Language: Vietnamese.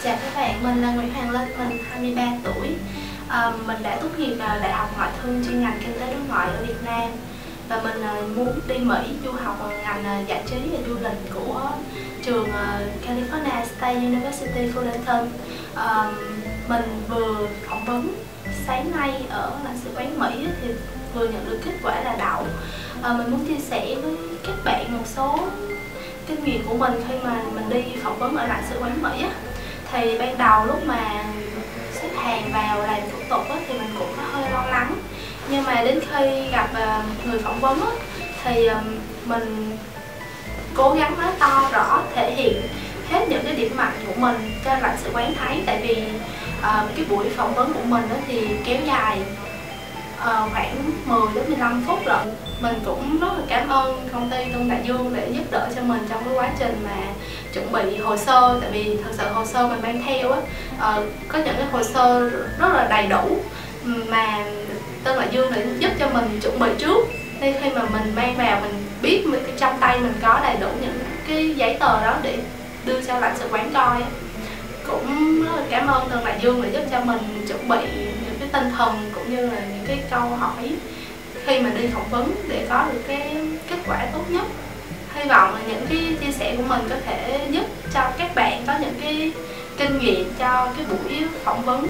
Chào các bạn, mình là Nguyễn Hoàng Linh, mình 23 tuổi. Mình đã tốt nghiệp Đại học Ngoại thương chuyên ngành Kinh tế đối ngoại ở Việt Nam. Và mình muốn đi Mỹ du học ngành giải trí và du lịch của trường California State University Fullerton. Mình vừa phỏng vấn sáng nay ở lãnh sự quán Mỹ thì vừa nhận được kết quả là đậu. Mình muốn chia sẻ với các bạn một số kinh nghiệm của mình khi mà mình đi phỏng vấn ở lãnh sự quán Mỹ á. Thì ban đầu lúc mà xếp hàng vào làm thủ tục á, thì mình cũng hơi lo lắng, nhưng mà đến khi gặp người phỏng vấn á, thì mình cố gắng nói to rõ, thể hiện hết những cái điểm mạnh của mình cho lãnh sự quán thấy. Tại vì cái buổi phỏng vấn của mình á, thì kéo dài khoảng 10 đến 15 phút lận. Mình cũng rất là cảm ơn công ty Tân Đại Dương để giúp đỡ cho mình trong cái quá trình mà chuẩn bị hồ sơ. Tại vì thật sự hồ sơ mình mang theo á, có những cái hồ sơ rất là đầy đủ mà Tân Đại Dương đã giúp cho mình chuẩn bị trước, nên khi mà mình mang vào mình biết trong tay mình có đầy đủ những cái giấy tờ đó để đưa cho lãnh sự quán coi. Cũng rất là cảm ơn Tân Đại Dương đã giúp cho mình chuẩn bị những cái tinh thần cũng như là những cái câu hỏi khi mà đi phỏng vấn để có được cái kết quả tốt nhất. Hy vọng là những cái chia sẻ của mình có thể giúp cho các bạn có những cái kinh nghiệm cho cái buổi phỏng vấn.